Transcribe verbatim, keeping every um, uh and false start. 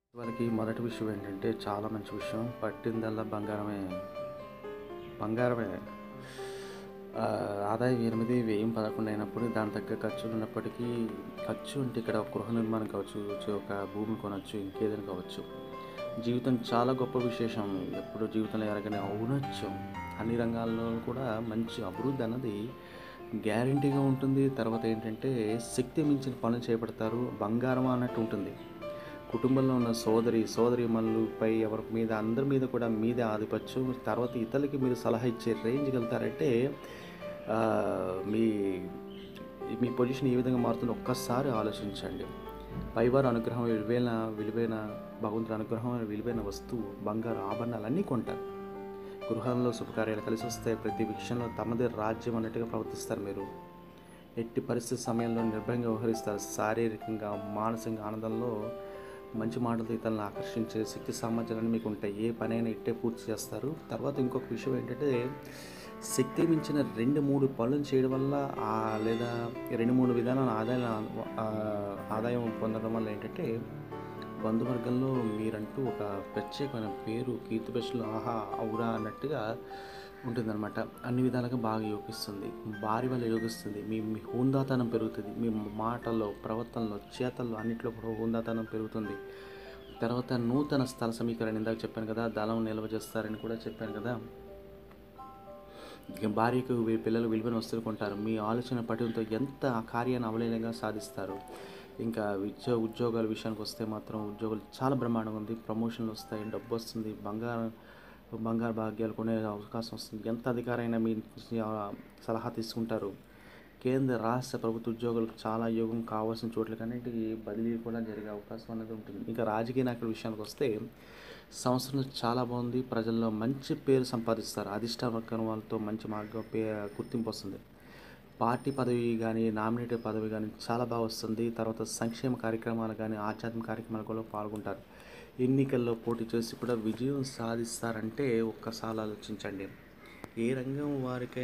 వాళ్ళకి మొదటి విషయం ఏంటంటే చాలా మంచి విషయం. పట్టిందల్లా బంగారమే. బంగారమే. ఆహ్, ఆదాయం ఎనిమిది, వ్యయం పదకొండు అయినప్పుడు దానికి తగ్గ ఖర్చులు ఉన్నప్పటికీ ఖర్చు అంటే ఇక్కడ ఒక గృహ నిర్మాణం కావచ్చు, చు ఒక భూమి కొనొచ్చు, ఇంకేదైనా కావచ్చు. జీవితం చాలా గొప్ప విశేషం. ఎప్పుడు జీవితంలో ఎరగని ఔన్నత్యం. అన్ని రంగాల్లో కూడా మంచి అభివృద్ధి అన్నది గ్యారంటీగా ఉంటుంది. తర్వాత ఏంటంటే శక్తి మించిన పనులు చేపడతారు. బంగారం అన్నట్టు ఉంటుంది. కుటుంబంలో ఉన్న సోదరి, సోదరీమణులపై ఎవరి మీద అందరి మీద కూడా మీదే ఆధిపత్యం. తర్వాత ఇతరులకి మీరు సలహా ఇచ్చే రేంజ్‌కెళ్తారంటే ఆహ్, మీ మీ పొజిషన్ ఏ విధంగా మారుతుందో ఒక్కసారి ఆలోచించండి. పైవారి అనుగ్రహం విలువైన విలువైన భగవంతుడి అనుగ్రహం విలువైన వస్తువు, బంగారు ఆభరణాలన్నీ కొంటారు. గృహంలో శుభకార్యాలు కలిసొస్తాయి. ప్రతి విషయంలో తమదే రాజ్యం అన్నట్టుగా ప్రవర్తిస్తారు మీరు. ఎట్టి పరిస్థితి సమయంలో నిర్భయంగా వ్యవహరిస్తారు. శారీరకంగా, మానసికంగా ఆనందంలో మంచి మాటలతో ఇతరులను ఆకర్షించే శక్తి సామర్థ్యాలన్నీ మీకు ఉంటాయి. ఏ పనైనా ఇట్టే పూర్తి చేస్తారు. తర్వాత ఇంకొక విషయం ఏంటంటే శక్తికి మించిన రెండు, మూడు పనులను చేయడం వల్ల ఆహ్, లేదా రెండు, మూడు విధానాల ఆదాయాల ఆహ్, ఆదాయం పొందడం వల్ల ఏంటంటే బంధువర్గంలో మీరంటూ ఒక ప్రత్యేకమైన పేరు, కీర్తిప్రతిష్టలు ఆహా! ఔరా! అన్నట్టుగా ఉంటుందన్నమాట. అన్ని విధాలుగా బాగా యోగిస్తుంది. భార్య వల్ల యోగిస్తుంది. మీ మీ హుందాతనం పెరుగుతది. మీ మాటల్లో, ప్రవర్తనలో, చేతల్లో అన్నిట్లో కూడా హుందాతనం పెరుగుతుంది. తర్వాత నూతన స్థల సమీకరణ ఇందాక చెప్పాను కదా! ధనం నిల్వ చేస్తారని కూడా చెప్పాను కదా! ఇక భార్యకు వీ పిల్లలు విలువైన వస్తువులు కొంటారు. మీ ఆలోచన పటిమతో ఎంత ఆ కార్యాన్ని అవలీలంగా సాధిస్తారు. ఇంకా విద్య ఉద్యోగాల విషయానికొస్తే మాత్రం ఉద్యోగాలు చాలా బ్రహ్మాండంగా ఉంది. ప్రమోషన్‌లు వస్తాయి, డబ్బొస్తుంది, బంగారం బంగారు భాగ్యాలు కొనే అవకాశం వస్తుంది. ఎంత అధికారైనా మీ ఆహ్, సలహా తీసుకుంటారు. కేంద్ర, రాష్ట్ర ప్రభుత్వ ఉద్యోగులకు చాలా యోగం కావాల్సిన చోట్లకన్నిటికి బదిలీలు కూడా జరిగే అవకాశం అనేది ఉంటుంది. ఇంకా రాజకీయ నాయకుల విషయానికొస్తే సంవత్సరం చాలా బాగుంది. ప్రజల్లో మంచి పేరు సంపాదిస్తారు. అధిష్టాన వర్గం వాళ్ళతో మంచి మార్గం పే గుర్తింపు వస్తుంది. పార్టీ పదవి గానీ, నామినేటెడ్ పదవి గానీ చాలా బాగా వస్తుంది. తర్వాత సంక్షేమ కార్యక్రమాలు గానీ, ఆధ్యాత్మిక కార్యక్రమాలు కూడా పాల్గొంటారు. ఎన్నికల్లో పోటీ చేసి కూడా విజయం సాధిస్తారంటే ఒక్కసారి ఆలోచించండి. ఏ రంగం వారికై